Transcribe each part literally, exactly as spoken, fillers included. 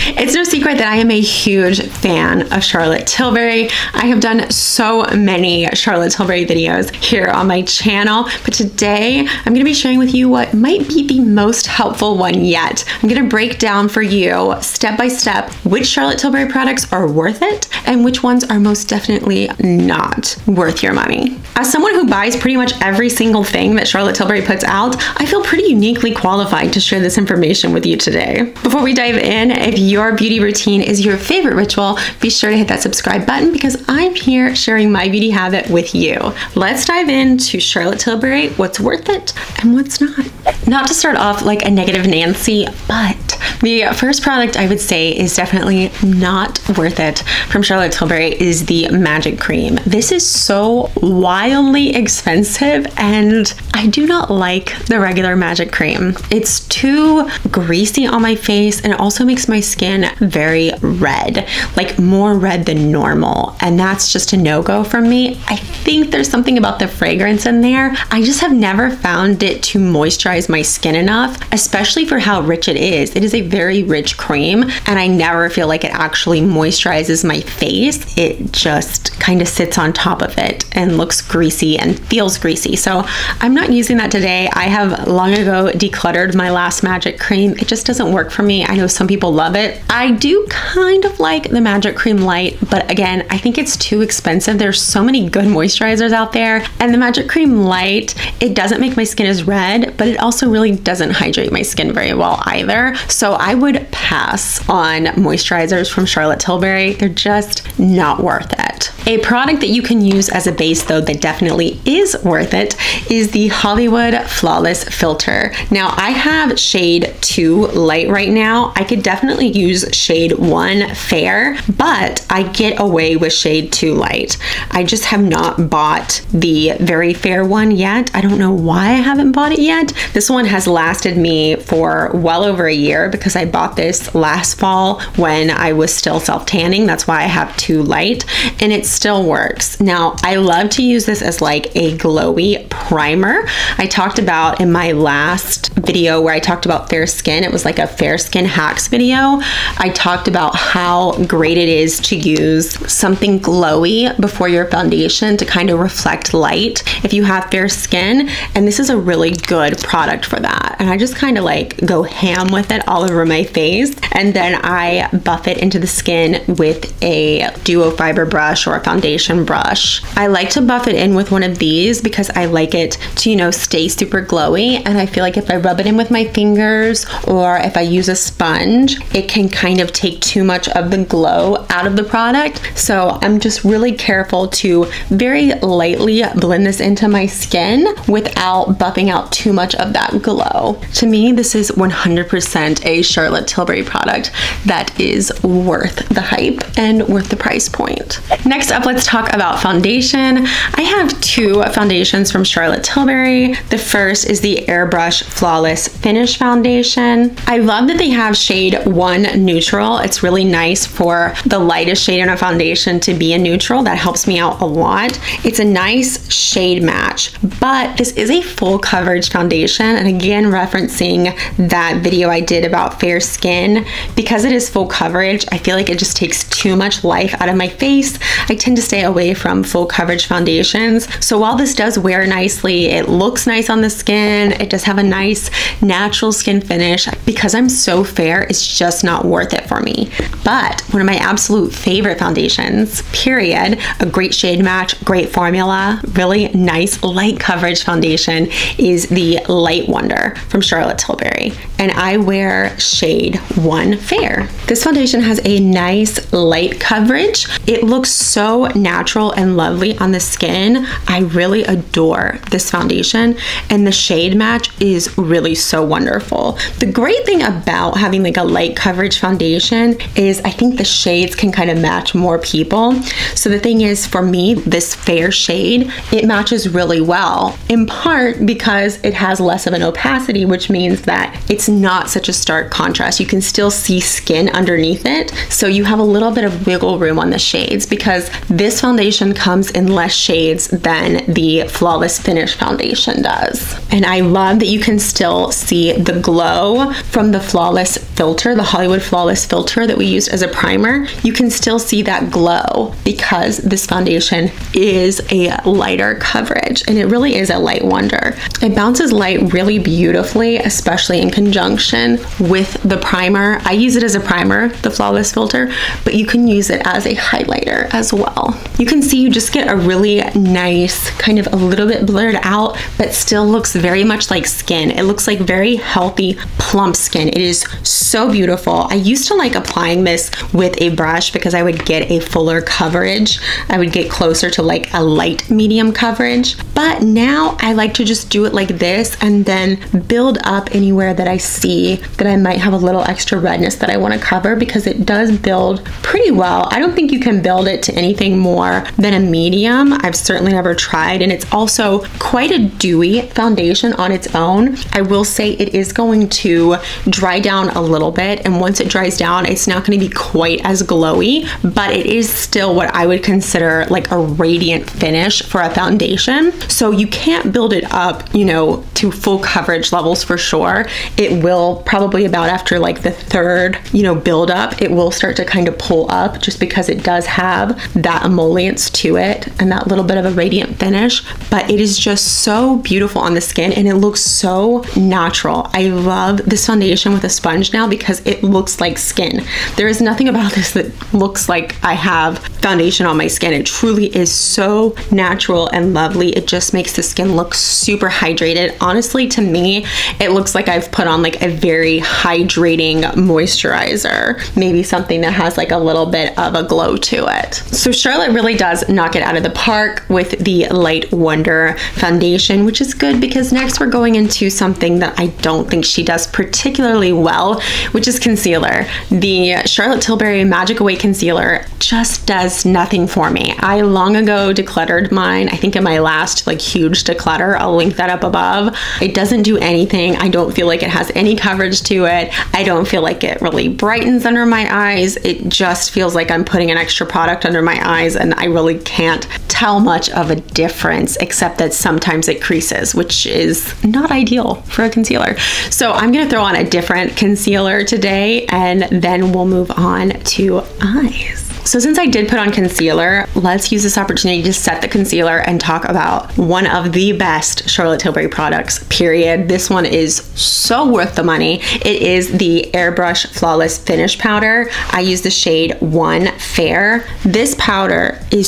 It's no secret that I am a huge fan of Charlotte Tilbury. I have done so many Charlotte Tilbury videos here on my channel, but today I'm going to be sharing with you what might be the most helpful one yet. I'm going to break down for you step by step which Charlotte Tilbury products are worth it and which ones are most definitely not worth your money. As someone who buys pretty much every single thing that Charlotte Tilbury puts out, I feel pretty uniquely qualified to share this information with you today. Before we dive in, if your beauty routine is your favorite ritual, be sure to hit that subscribe button because I'm here sharing my beauty habit with you. Let's dive into Charlotte Tilbury, what's worth it and what's not. Not to start off like a negative Nancy, but the first product I would say is definitely not worth it from Charlotte Tilbury is the Magic Cream. This is so wildly expensive and I do not like the regular Magic Cream. It's too greasy on my face and it also makes my skin very red, like more red than normal. And that's just a no-go from me. I think there's something about the fragrance in there. I just have never found it to moisturize my skin enough, especially for how rich it is. It is a very rich cream and I never feel like it actually moisturizes my face. It just kind of sits on top of it and looks greasy and feels greasy. So I'm not using that today. I have long ago decluttered my last Magic Cream. It just doesn't work for me. I know some people love it. I do kind of like the Magic Cream Light, but again, I think it's too expensive. There's so many good moisturizers out there, and the Magic Cream Light, it doesn't make my skin as red, but it also really doesn't hydrate my skin very well either. So I would pass on moisturizers from Charlotte Tilbury. They're just not worth it. A product that you can use as a base though that definitely is worth it is the Hollywood Flawless Filter. Now I have shade two light right now. I could definitely use shade one fair, but I get away with shade two light. I just have not bought the very fair one yet. I don't know why I haven't bought it yet. This one has lasted me for well over a year because I bought this last fall when I was still self-tanning. That's why I have two light and it still works. Now I love to use this as like a glowy primer. I talked about in my last video where I talked about fair skin, it was like a fair skin hacks video. I talked about how great it is to use something glowy before your foundation to kind of reflect light if you have fair skin, and this is a really good product for that. And I just kind of like go ham with it all over my face, and then I buff it into the skin with a duo fiber brush or a foundation brush. I like to buff it in with one of these because I like it to, you know, stay super glowy, and I feel like if I rub it in with my fingers or if I use a sponge, it can kind of take too much of the glow out of the product. So I'm just really careful to very lightly blend this into my skin without buffing out too much of that glow. To me, this is one hundred percent a Charlotte Tilbury product that is worth the hype and worth the price point. Next up, let's talk about foundation. I have two foundations from Charlotte Tilbury. The first is the Airbrush Flawless Finish Foundation. I love that they have shade one neutral. It's really nice for the lightest shade in a foundation to be a neutral. That helps me out a lot. It's a nice shade match, but this is a full coverage foundation. And again, referencing that video I did about fair skin, because it is full coverage, I feel like it just takes too much life out of my face. I tend to stay away from full coverage foundations. So while this does wear nicely, it looks nice on the skin, it does have a nice natural skin finish, because I'm so fair, it's just not worth it for me. But one of my absolute favorite foundations, period, a great shade match, great formula, really nice light coverage foundation is the Light Wonder from Charlotte Tilbury. And I wear shade one fair. This foundation has a nice light coverage. It looks so natural and lovely on the skin. I really adore this foundation, and the shade match is really so wonderful. The great thing about having like a light coverage foundation is I think the shades can kind of match more people. So the thing is, for me, this fair shade, it matches really well, in part because it has less of an opacity, which means that it's not such a stark contrast. You can still see skin underneath it, so you have a little bit of wiggle room on the shades, because this foundation comes in less shades than the Flawless Finish foundation does. And I love that you can still see the glow from the Flawless filter, the Hollywood Liquid Flawless Filter that we used as a primer, you can still see that glow because this foundation is a lighter coverage, and it really is a light wonder. It bounces light really beautifully, especially in conjunction with the primer. I use it as a primer, the Flawless Filter, but you can use it as a highlighter as well. You can see you just get a really nice, kind of a little bit blurred out, but still looks very much like skin. It looks like very healthy, plump skin. It is so beautiful. I used to like applying this with a brush because I would get a fuller coverage. I would get closer to like a light medium coverage, but now I like to just do it like this and then build up anywhere that I see that I might have a little extra redness that I want to cover, because it does build pretty well. I don't think you can build it to anything more than a medium. I've certainly never tried, and it's also quite a dewy foundation on its own. I will say it is going to dry down a little bit, and once it dries down, it's not going to be quite as glowy, but it is still what I would consider like a radiant finish for a foundation. So you can't build it up, you know, to full coverage levels for sure. It will probably about after like the third, you know, build up, it will start to kind of pull up just because it does have that emollients to it and that little bit of a radiant finish, but it is just so beautiful on the skin and it looks so natural. I love this foundation with a sponge now because it looks like skin. There is nothing about this that looks like I have foundation on my skin. It truly is so natural and lovely. It just makes the skin look super hydrated. Honestly, to me, it looks like I've put on like a very hydrating moisturizer, maybe something that has like a little bit of a glow to it. So Charlotte really does knock it out of the park with the Light Wonder foundation, which is good because next we're going into something that I don't think she does particularly well, which is concealer. The Charlotte Tilbury Magic Away Concealer just does nothing for me. I long ago decluttered mine, I think in my last like huge declutter. I'll link that up above. It doesn't do anything. I don't feel like it has any coverage to it. I don't feel like it really brightens under my eyes. It just feels like I'm putting an extra product under my eyes, and I really can't tell much of a difference except that sometimes it creases, which is not ideal for a concealer. So I'm gonna throw on a different concealer today, and then we'll move on to eyes. So since I did put on concealer, let's use this opportunity to set the concealer and talk about one of the best Charlotte Tilbury products, period. This one is so worth the money. It is the Airbrush Flawless Finish Powder. I use the shade one Fair. This powder is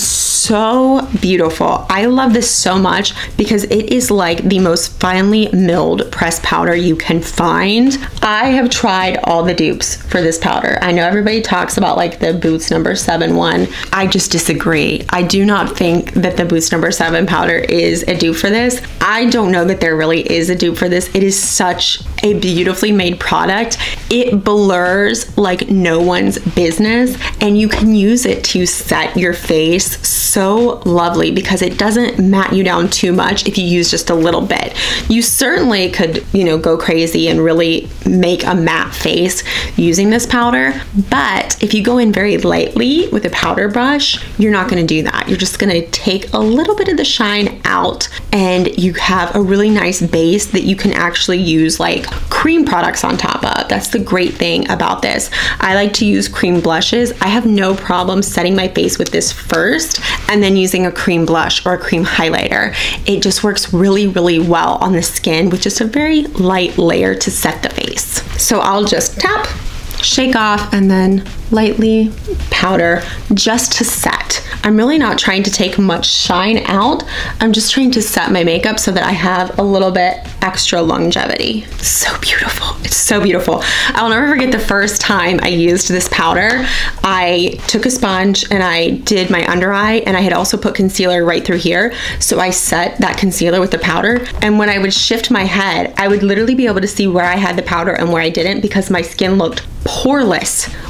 so beautiful. I love this so much because it is like the most finely milled pressed powder you can find. I have tried all the dupes for this powder. I know everybody talks about like the Boots number seven one. I just disagree. I do not think that the Boots number seven powder is a dupe for this. I don't know that there really is a dupe for this. It is such a beautifully made product. It blurs like no one's business, and you can use it to set your face so lovely because it doesn't matte you down too much if you use just a little bit. You certainly could, you know, go crazy and really make a matte face using this powder, but if you go in very lightly with a powder brush, you're not going to do that. You're just going to take a little bit of the shine out, and you have a really nice base that you can actually use like cream products on top of. That's the great thing about this. I like to use cream blushes. I have no problem setting my face with this first and then using a cream blush or a cream highlighter. It just works really, really well on the skin with just a very light layer to set the face. So I'll just tap, shake off, and then lightly powder just to set. I'm really not trying to take much shine out. I'm just trying to set my makeup so that I have a little bit extra longevity. So beautiful. It's so beautiful. I'll never forget the first time I used this powder. I took a sponge and I did my under eye, and I had also put concealer right through here. So I set that concealer with the powder, and when I would shift my head, I would literally be able to see where I had the powder and where I didn't because my skin looked poreless where I put the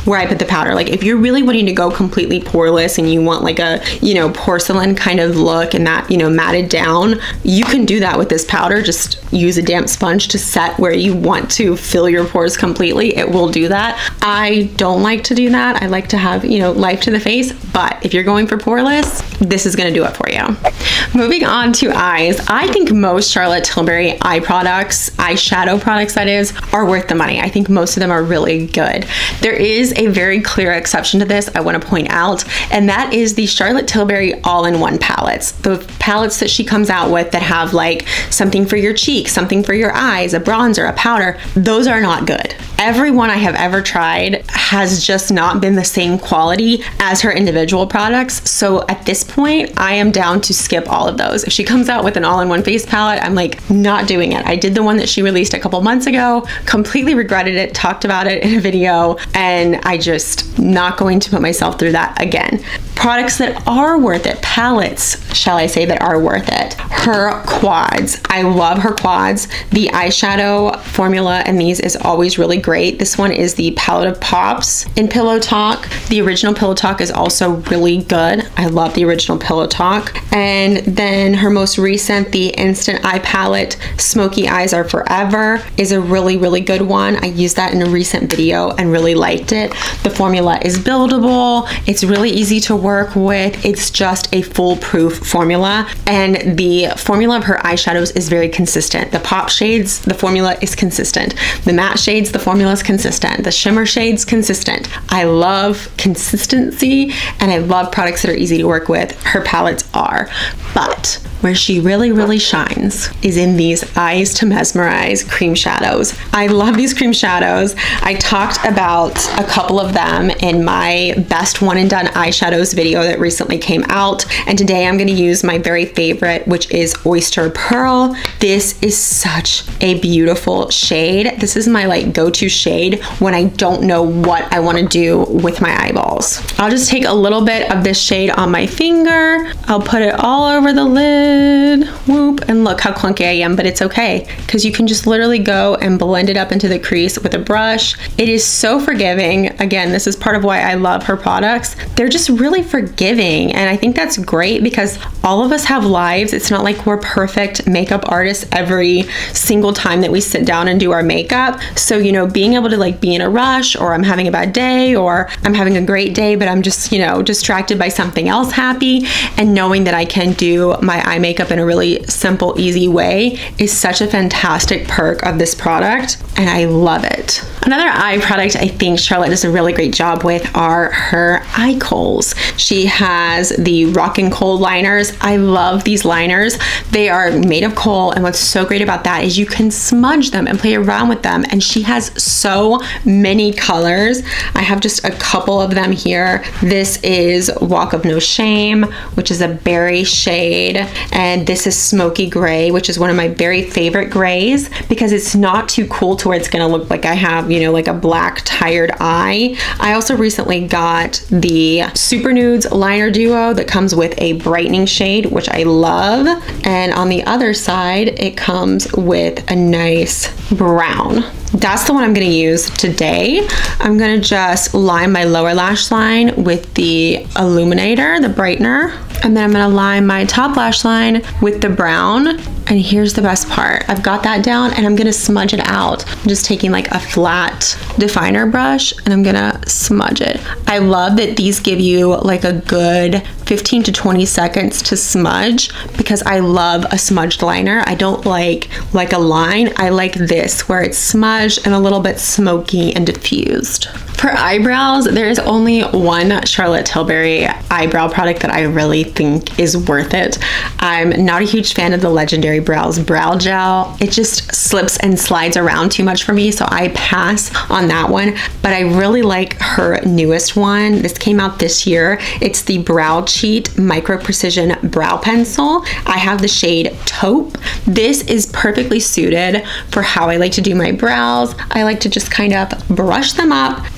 the powder. Like if you're really wanting to go completely poreless and you want like a, you know, porcelain kind of look and that, you know, matted down, you can do that with this powder. Just use a damp sponge to set where you want to fill your pores completely. It will do that. I don't like to do that. I like to have, you know, life to the face, but if you're going for poreless, this is going to do it for you. Moving on to eyes. I think most Charlotte Tilbury eye products, eyeshadow products that is, are worth the money. I think most of them are really good. There is a very clear exception to this I want to point out, and that is the Charlotte Tilbury all-in-one palettes. The palettes that she comes out with that have like something for your cheeks, something for your eyes, a bronzer, a powder, those are not good. Every one I have ever tried has just not been the same quality as her individual products. So at this point, I am down to skip all of those. If she comes out with an all-in-one face palette, I'm like not doing it. I did the one that she released a couple months ago, completely regretted it, talked about it in a video, and I just not going to put myself through that again. Products that are worth it, palettes, shall I say, that are worth it. Her quads. I love her quads. The eyeshadow formula in these is always really great. This one is the Palette of Pops in Pillow Talk. The original Pillow Talk is also really good. I love the original Pillow Talk. And then her most recent, the Instant Eye Palette, Smoky Eyes Are Forever, is a really, really good one. I used that in a recent video and really liked it. The formula is buildable. It's really easy to work with. It's just a foolproof formula. And the formula of her eyeshadows is very consistent. The pop shades, the formula is consistent. The matte shades, the formula is consistent. The shimmer shades, consistent. I love consistency and I love products that are easy to work with. Her palettes are. But where she really, really shines is in these Eyes to Mesmerize cream shadows. I love these cream shadows. I talked about a couple of them in my best one and done eyeshadows video that recently came out. And today I'm gonna use my very favorite, which is Oyster Pearl. This is such a beautiful shade. This is my like go-to shade when I don't know what I wanna do with my eyeballs. I'll just take a little bit of this shade on my finger. I'll put it all over the lid. Whoop, and look how clunky I am, but it's okay because you can just literally go and blend it up into the crease with a brush. It is so forgiving. Again, this is part of why I love her products. They're just really forgiving, and I think that's great because all of us have lives. It's not like we're perfect makeup artists every single time that we sit down and do our makeup. So, you know, being able to like be in a rush, or I'm having a bad day, or I'm having a great day, but I'm just, you know, distracted by something else happy, and knowing that I can do my eye makeup in a really simple, easy way is such a fantastic perk of this product, and I love it. Another eye product I think Charlotte does a really great job with are her eye koals. She has the Rockin' Kohl liners. I love these liners. They are made of kohl, and what's so great about that is you can smudge them and play around with them, and she has so many colors. I have just a couple of them here. This is Walk of No Shame, which is a berry shade, and this is Smoky Gray, which is one of my very favorite grays because it's not too cool to where it's gonna look like I have, you know, like a black tired eye. I also recently got the Super Nudes liner duo that comes with a brightening shade, which I love, and on the other side it comes with a nice brown. That's the one I'm gonna use today. I'm gonna just line my lower lash line with the illuminator, the brightener, and then I'm gonna line my top lash line with the brown. And here's the best part. I've got that down and I'm gonna smudge it out. I'm just taking like a flat definer brush and I'm gonna smudge it. I love that these give you like a good fifteen to twenty seconds to smudge because I love a smudged liner. I don't like like a line. I like this where it's smudged and a little bit smoky and diffused. For eyebrows, there is only one Charlotte Tilbury eyebrow product that I really think is worth it. I'm not a huge fan of the Legendary Brows Brow Gel. It just slips and slides around too much for me, so I pass on that one. But I really like her newest one. This came out this year. It's the Brow Cheat Micro Precision Brow Pencil. I have the shade Taupe. This is perfectly suited for how I like to do my brows. I like to just kind of brush them up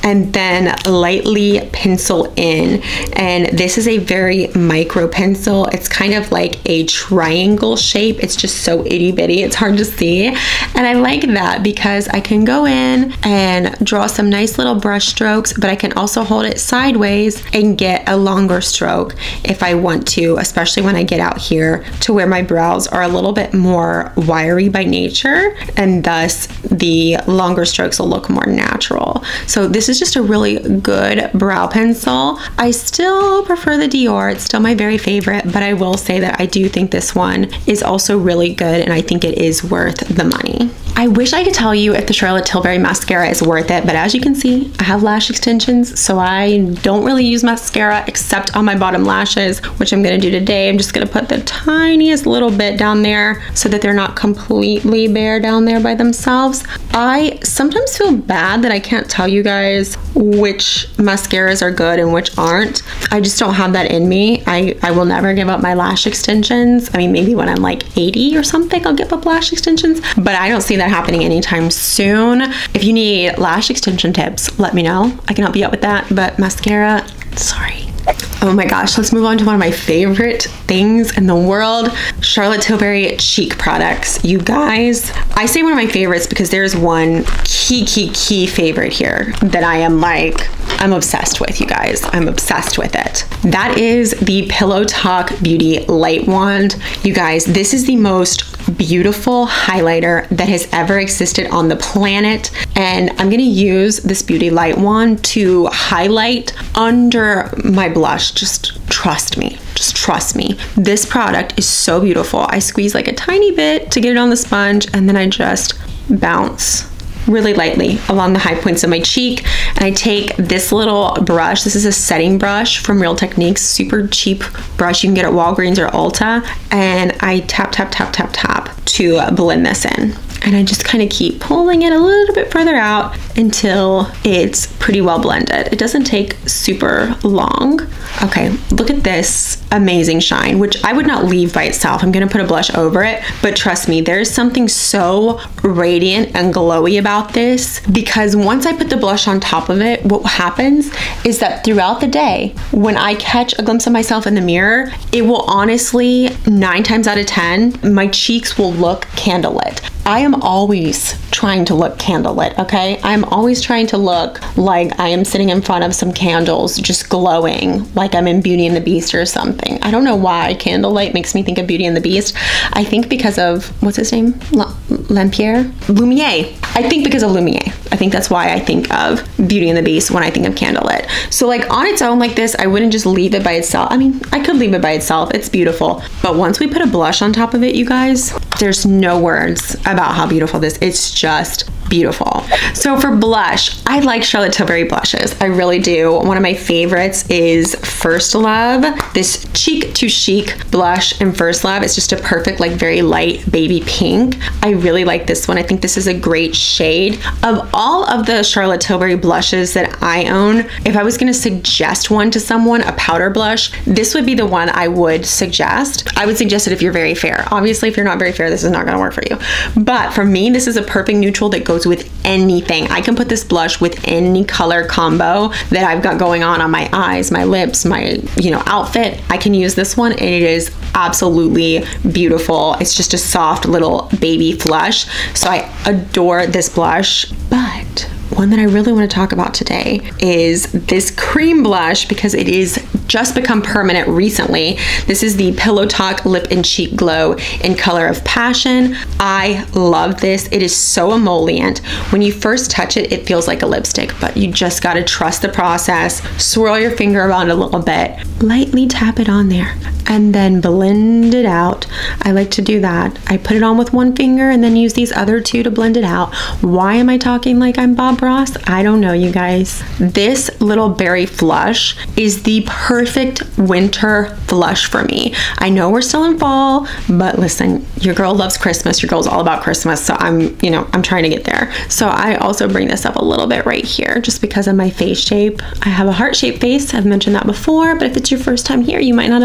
and then lightly pencil in. And this is a very micro pencil. It's kind of like a triangle shape. It's just so itty bitty, it's hard to see. And I like that because I can go in and draw some nice little brush strokes, but I can also hold it sideways and get a longer stroke if I want to, especially when I get out here to where my brows are a little bit more wiry by nature, and thus the longer strokes will look more natural. So this is just a really good brow pencil. I still prefer the Dior. It's still my very favorite, but I will say that I do think this one is also really good, and I think it is worth the money. I wish I could tell you if the Charlotte Tilbury mascara is worth it, but as you can see, I have lash extensions, so I don't really use mascara except on my bottom lashes, which I'm gonna do today. I'm just gonna put the tiniest little bit down there so that they're not completely bare down there by themselves. I sometimes feel bad that I can't tell you guys which mascaras are good and which aren't. I just don't have that in me. I, I will never give up my lash extensions. I mean, maybe when I'm like eighty or something, I'll give up lash extensions, but I don't see that happening anytime soon. If you need lash extension tips, let me know. I can help you out with that, but mascara, sorry. Oh my gosh, let's move on to one of my favorite things in the world, Charlotte Tilbury cheek products. You guys, I say one of my favorites because there's one key, key, key favorite here that I am like, I'm obsessed with, you guys. I'm obsessed with it. That is the Pillow Talk Beauty Light Wand. You guys, this is the most beautiful highlighter that has ever existed on the planet. And I'm gonna use this Beauty Light Wand to highlight under my blush. Just trust me, just trust me. This product is so beautiful. I squeeze like a tiny bit to get it on the sponge, and then I just bounce really lightly along the high points of my cheek. And I take this little brush. This is a setting brush from Real Techniques, super cheap brush you can get at Walgreens or Ulta. And I tap, tap, tap, tap, tap to blend this in. And I just kind of keep pulling it a little bit further out until it's pretty well blended. It doesn't take super long. Okay, look at this amazing shine, which I would not leave by itself. I'm gonna put a blush over it, but trust me, there's something so radiant and glowy about this, because once I put the blush on top of it, what happens is that throughout the day, when I catch a glimpse of myself in the mirror, it will honestly, nine times out of ten, my cheeks will look candlelit. I am always trying to look candlelit, okay? I'm always trying to look like I am sitting in front of some candles just glowing, like I'm in Beauty and the Beast or something. I don't know why candlelight makes me think of Beauty and the Beast. I think because of, what's his name? Lempier? Lumiere. I think because of Lumiere. I think that's why I think of Beauty and the Beast when I think of candlelit. So like on its own like this, I wouldn't just leave it by itself. I mean, I could leave it by itself. It's beautiful. But once we put a blush on top of it, you guys, there's no words about how beautiful this is. It's just beautiful. So for blush, I like Charlotte Tilbury blushes. I really do. One of my favorites is First Love. This Cheek to Chic blush in First Love. It's just a perfect, like very light baby pink. I really like this one. I think this is a great shade. Of all of the Charlotte Tilbury blushes that I own, if I was gonna suggest one to someone, a powder blush, this would be the one I would suggest. I would suggest it if you're very fair. Obviously, if you're not very fair, this is not gonna work for you. But for me, this is a perfect neutral that goes with anything. I can put this blush with any color combo that I've got going on on my eyes, my lips, my, you know, outfit. I can use this one and it is absolutely beautiful. It's just a soft little baby flush. So I adore this blush, but one that I really want to talk about today is this cream blush because it is just become permanent recently. This is the Pillow Talk Lip and Cheek Glow in Color of Passion. I love this. It is so emollient. When you first touch it, it feels like a lipstick, but you just got to trust the process. Swirl your finger around a little bit, lightly tap it on there, and then blend it out. I like to do that. I put it on with one finger and then use these other two to blend it out. Why am I talking like I'm Bob Ross? I don't know, you guys. This little berry flush is the perfect winter flush for me. I know we're still in fall, but listen, your girl loves Christmas. Your girl's all about Christmas, so I'm, you know, I'm trying to get there. So I also bring this up a little bit right here just because of my face shape. I have a heart-shaped face. I've mentioned that before, but if it's your first time here, you might not have known that.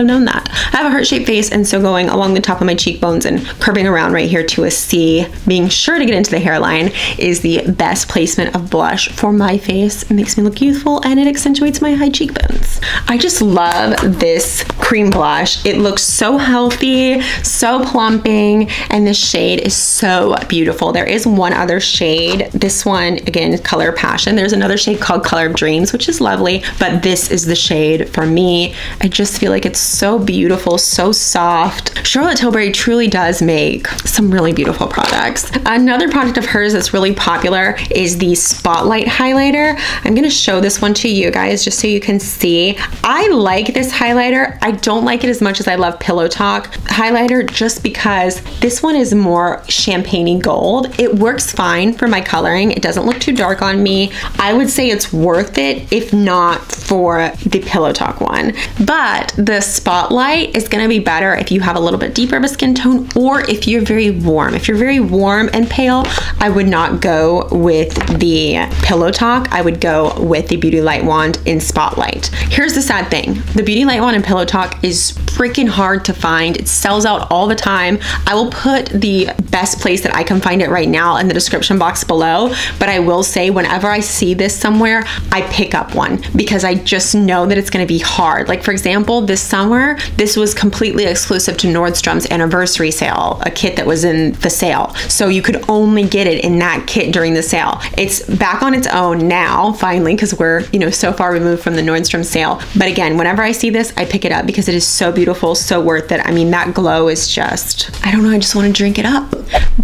I have a heart-shaped face, and so going along the top of my cheekbones and curving around right here to a C, being sure to get into the hairline, is the best placement of blush for my face. It makes me look youthful and it accentuates my high cheekbones. I just love this cream blush. It looks so healthy, so plumping, and the shade is so beautiful. There is one other shade. This one, again, Color Passion. There's another shade called Color of Dreams, which is lovely, but this is the shade for me. I just feel like it's so beautiful, so soft. Charlotte Tilbury truly does make some really beautiful products. Another product of hers that's really popular is the Spotlight highlighter. I'm gonna show this one to you guys just so you can see. I like this highlighter. I don't like it as much as I love Pillow Talk highlighter, just because this one is more champagne-y gold. It works fine for my coloring. It doesn't look too dark on me. I would say it's worth it if not for the Pillow Talk one. But the Spotlight is gonna be better if you have a little bit deeper of a skin tone, or if you're very warm. If you're very warm and pale, I would not go with the Pillow Talk. I would go with the Beauty Light Wand in Spotlight. Here's the sad thing. The Beauty Light Wand in Pillow Talk is freaking hard to find. It sells out all the time. I will put the best place that I can find it right now in the description box below, but I will say whenever I see this somewhere, I pick up one because I just know that it's gonna be hard. Like for example, this summer, this was completely exclusive to Nordstrom's anniversary sale, a kit that was in the sale. So you could only get it in that kit during the sale. It's back on its own now, finally, because we're, you know, so far removed from the Nordstrom sale. But again, whenever I see this, I pick it up because it is so beautiful, so worth it. I mean, that glow is just, I don't know, I just want to drink it up.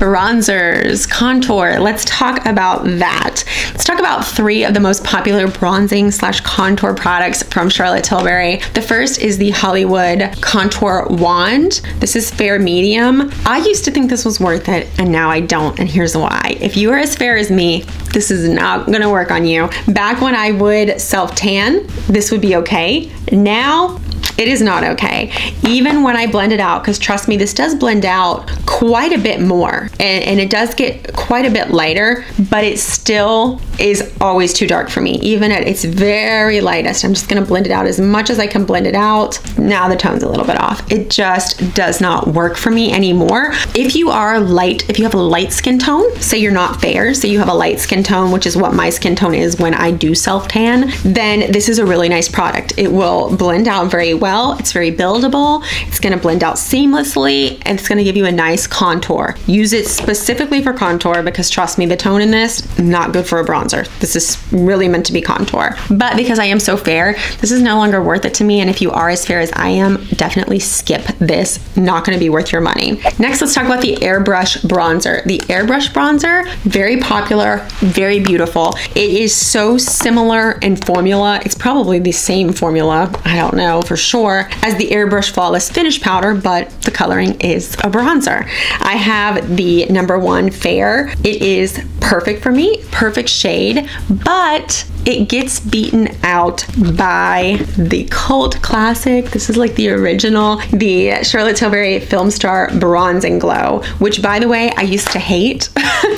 Bronzers, contour, let's talk about that. Let's talk about three of the most popular bronzing slash contour products from Charlotte Tilbury. The first is the Hollywood Contour Wand. This is fair medium. I used to think this was worth it, and now I don't, and here's why. If you are as fair as me, this is not gonna work on you. Back when I would self-tan, this would be okay. Now, it is not okay. Even when I blend it out, because trust me, this does blend out quite a bit more, and, and it does get quite a bit lighter, but it still is always too dark for me. Even at its very lightest, I'm just gonna blend it out as much as I can blend it out. Now the tone's a little bit off. It just does not work for me anymore. If you are light, if you have a light skin tone, say you're not fair, say you have a light skin tone, which is what my skin tone is when I do self-tan, then this is a really nice product. It will blend out very well. It's very buildable. It's gonna blend out seamlessly, and it's gonna give you a nice contour. Use it specifically for contour because trust me, the tone in this, not good for a bronzer. This is really meant to be contour. But because I am so fair, this is no longer worth it to me, and if you are as fair as I am, definitely skip this. Not gonna be worth your money. Next, let's talk about the Airbrush Bronzer. The Airbrush Bronzer, very popular, very beautiful. It is so similar in formula. It's probably the same formula, I don't know for sure, as the Airbrush Flawless Finish Powder, but the coloring is a bronzer. I have the number one Fair. It is perfect for me, perfect shade, but it gets beaten out by the cult classic. This is like the original, the Charlotte Tilbury Film Star Bronzing Glow, which by the way, I used to hate.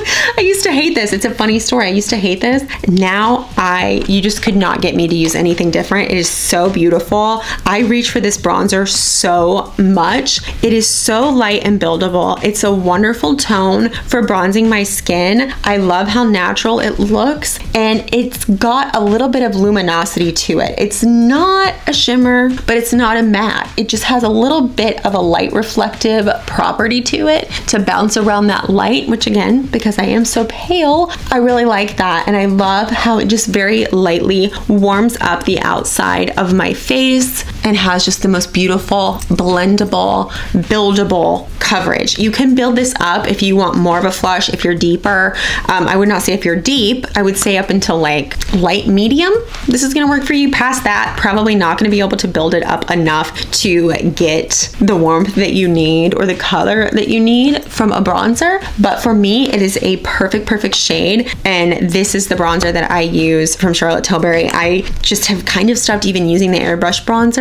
I used to hate this. It's a funny story. I used to hate this. Now I, you just could not get me to use anything different. It is so beautiful. I reach for this bronzer so much. It is so light and buildable. It's a wonderful tone for bronzing my skin. I love how natural it looks, and it's got a little bit of luminosity to it. It's not a shimmer, but it's not a matte. It just has a little bit of a light reflective property to it to bounce around that light, which again, because I am so pale, I really like that. And I love how it just very lightly warms up the outside of my face and has just the most beautiful, blendable, buildable coverage. You can build this up if you want more of a flush, if you're deeper. Um, I would not say if you're deep, I would say up until like light medium. This is gonna work for you. Past that, probably not gonna be able to build it up enough to get the warmth that you need or the color that you need from a bronzer. But for me, it is a perfect, perfect shade. And this is the bronzer that I use from Charlotte Tilbury. I just have kind of stopped even using the Airbrush bronzer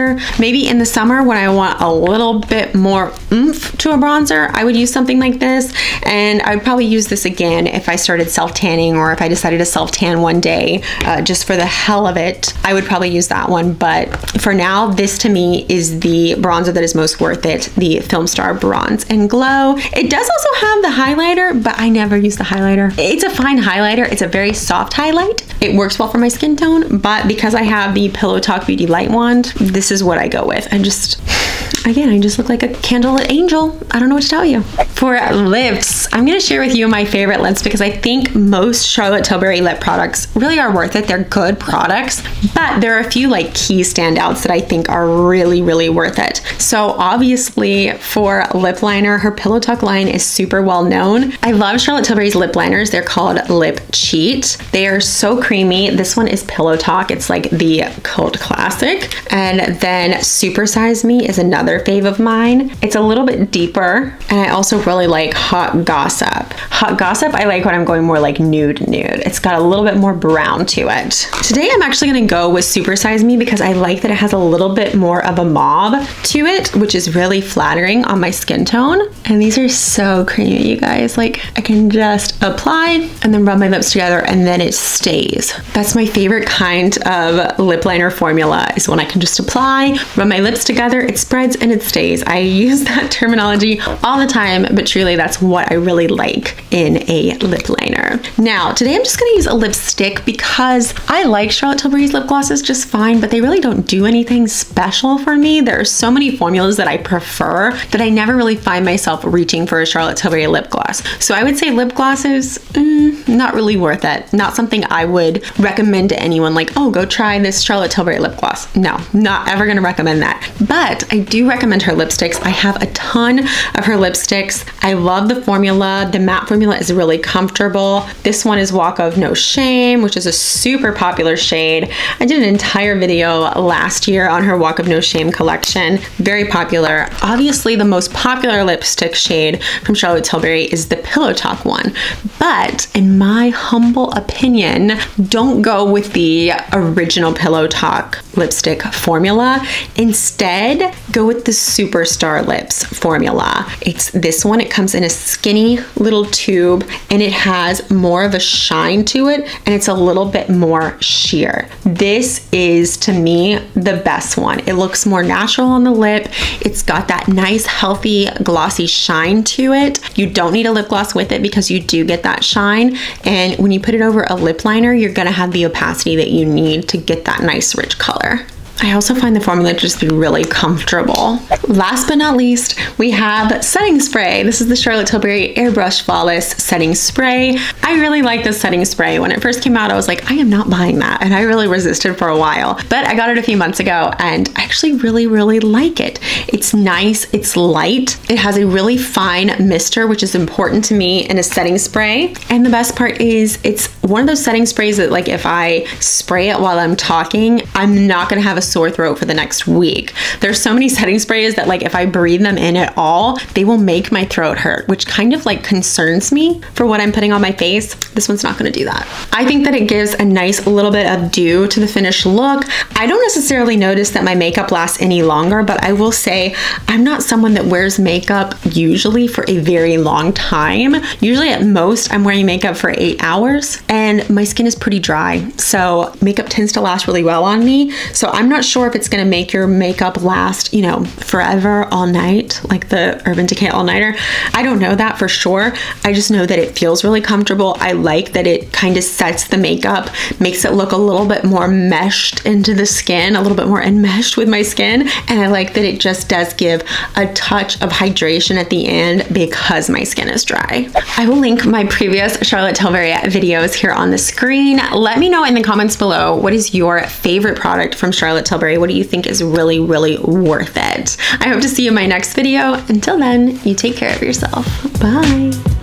bronzer. Maybe in the summer when I want a little bit more oomph to a bronzer, I would use something like this. And I would probably use this again if I started self-tanning, or if I decided to self-tan one day uh, just for the hell of it. I would probably use that one. But for now, this to me is the bronzer that is most worth it, the Film Star Bronze and Glow. It does also have the highlighter, but I never use the highlighter. It's a fine highlighter. It's a very soft highlight. It works well for my skin tone, but because I have the Pillow Talk Beauty Light Wand, this is what I go with. I just, again, I just look like a candlelit angel. I don't know what to tell you. For lips, I'm gonna share with you my favorite lips because I think most Charlotte Tilbury lip products really are worth it. They're good products, but there are a few like key standouts that I think are really, really worth it. So obviously for lip liner, her Pillow Talk line is super well known. I love Charlotte Tilbury's lip liners. They're called Lip Cheat. They are so creamy. This one is Pillow Talk. It's like the cult classic. And then Super Size Me is another fave of mine. It's a little bit deeper, and I also really like Hot Gossip. Hot Gossip, I like when I'm going more like nude nude. It's got a little bit more brown to it. Today I'm actually gonna go with Super Size Me because I like that it has a little bit more of a mauve to it, which is really flattering on my skin tone. And these are so creamy, you guys. Like, I can just apply and then rub my lips together and then it stays. That's my favorite kind of lip liner formula, is when I can just apply, rub my lips together, it spreads and it stays. I use that terminology all the time, but truly that's what I really like in a lip liner. Now, today I'm just gonna use a lipstick because I like Charlotte Tilbury's lip glosses just fine, but they really don't do anything special for me. There are so many formulas that I prefer that I never really find myself reaching for a Charlotte Tilbury lip gloss. So I would say lip glosses, mm, not really worth it. Not something I would recommend to anyone, like, oh, go try this Charlotte Tilbury lip gloss. No, not ever gonna recommend that. But I do recommend her lipsticks. I have a ton of her lipsticks. I love the formula. The matte formula is really comfortable. This one is Walk of No Shame, which is a super popular shade. I did an entire video last year on her Walk of No Shame collection. Very popular. Obviously, the most popular lipstick shade from Charlotte Tilbury is the Pillow Talk one. But in my humble opinion, don't go with the original Pillow Talk lipstick formula. Instead, go with the Superstar Lips formula. It's this one. It comes in a skinny little tube and it has more of a shine to it and it's a little bit more sheer. This is, to me, the best one. It looks more natural on the lip. It's got that nice, healthy, glossy shine to it. You don't need a lip gloss with it because you do get that shine. And when you put it over a lip liner, you're gonna have the opacity that you need to get that nice, rich color. I also find the formula to just be really comfortable. Last but not least, we have setting spray. This is the Charlotte Tilbury Airbrush Flawless Setting Spray. I really like this setting spray. When it first came out, I was like, I am not buying that. And I really resisted for a while, but I got it a few months ago and I actually really, really like it. It's nice, it's light. It has a really fine mister, which is important to me in a setting spray. And the best part is it's one of those setting sprays that, like, if I spray it while I'm talking, I'm not gonna have a sore throat for the next week. There's so many setting sprays that, like, if I breathe them in at all, they will make my throat hurt, which kind of like concerns me for what I'm putting on my face. This one's not gonna do that. I think that it gives a nice little bit of dew to the finished look. I don't necessarily notice that my makeup lasts any longer, but I will say I'm not someone that wears makeup usually for a very long time. Usually at most I'm wearing makeup for eight hours and my skin is pretty dry. So makeup tends to last really well on me. So I'm not sure if it's gonna make your makeup last, you know, forever, all night, like the Urban Decay All Nighter. I don't know that for sure. I just know that it feels really comfortable. I like that it kind of sets the makeup, makes it look a little bit more meshed into the skin, a little bit more enmeshed with my skin. And I like that it just does give a touch of hydration at the end because my skin is dry. I will link my previous Charlotte Tilbury videos here on the screen. Let me know in the comments below, what is your favorite product from Charlotte Tilbury? What do you think is really, really worth it? I hope to see you in my next video. Until then, you take care of yourself. Bye.